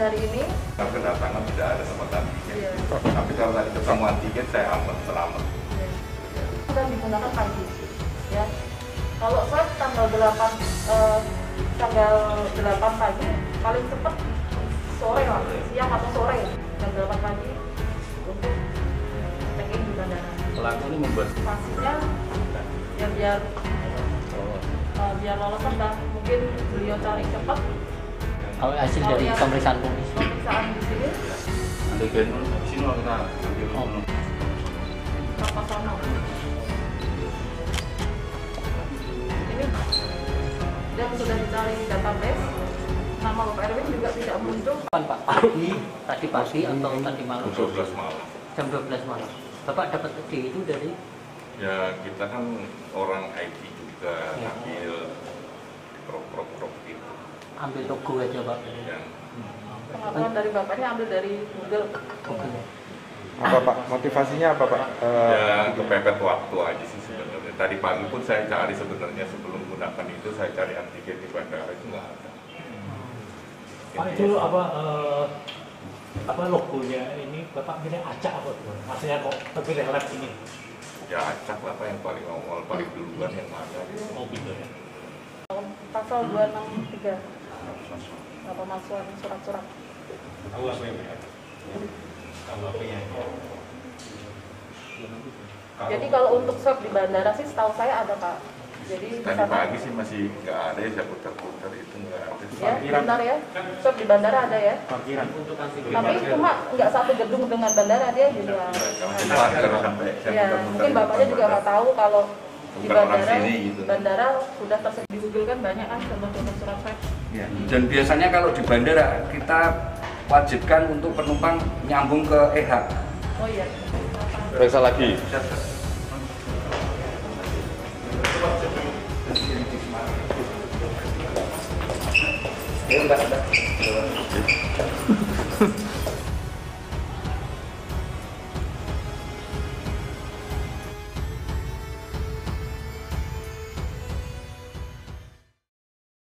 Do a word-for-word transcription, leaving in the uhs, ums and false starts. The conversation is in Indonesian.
hari ini. Kalau kedatangan tidak ada tempat antigen. Iya. Tapi kalau tadi ketemu antigen saya aman, selamat. Iya. Dan digunakan pagi. Ya. Kalau swab tanggal delapan eh, tanggal delapan pagi paling cepat sore lah, siang atau sore jam delapan pagi untuk check-in di bandara. Pelaku ini membuat Pastinya ya biar uh, biar lolos kan mungkin beliau cari cepat. Kalau hasil Kalau dari yang pemeriksaan polisi. Pemeriksaan di sini antigen sini lah kita ambil Oh. dulu. apa sama? Ini dan sudah dicari database. Nama Bapak Erwin juga tidak muncul. Kapan Pak? Pagi, tadi pagi atau tadi malam? dua belas malam. Jam dua belas malam. Bapak dapat ide itu dari Ya kita kan orang I T juga, Ya. ambil crop crop crop gitu. ambil logo aja Pak. Yang Pengetahuan dari bapaknya ambil dari Google. Google. Apa Pak? Motivasinya apa Pak? Eh, ya kepepet waktu aja sih sebenarnya. Tadi pagi pun saya cari sebenarnya sebelum menggunakan itu saya cari antigen di bandara itu nggak ada. Pak itu apa eh, apa logonya ini Bapak pilih acak apa tuh? Maksudnya kok terpilih lab ini? Ya acak lah Pak yang paling awal, paling duluan yang mana gitu. Oh gitu ya. Pasal dua enam tiga. Pemalsuan surat-surat. Tahu apa yang ya? Tahu apa yang Jadi kalau untuk swab di bandara sih setahu saya ada Pak. Jadi Tadi bisa- pagi sih masih nggak ada ya, saya putar-putar itu nggak ada. ya, bentar ya. Swab di bandara ada ya. parkiran. Tapi cuma nggak satu gedung dengan bandara dia di luar. Ya, mungkin bapaknya juga nggak tahu kalau di Bukan orang bandara, sini gitu. bandara sudah tersedia di Google kan banyak kan contoh-contoh surat swab. Ya. Dan biasanya kalau di bandara kita wajibkan untuk penumpang nyambung ke E H. Oh iya. Periksa lagi. Ya, enggak ada.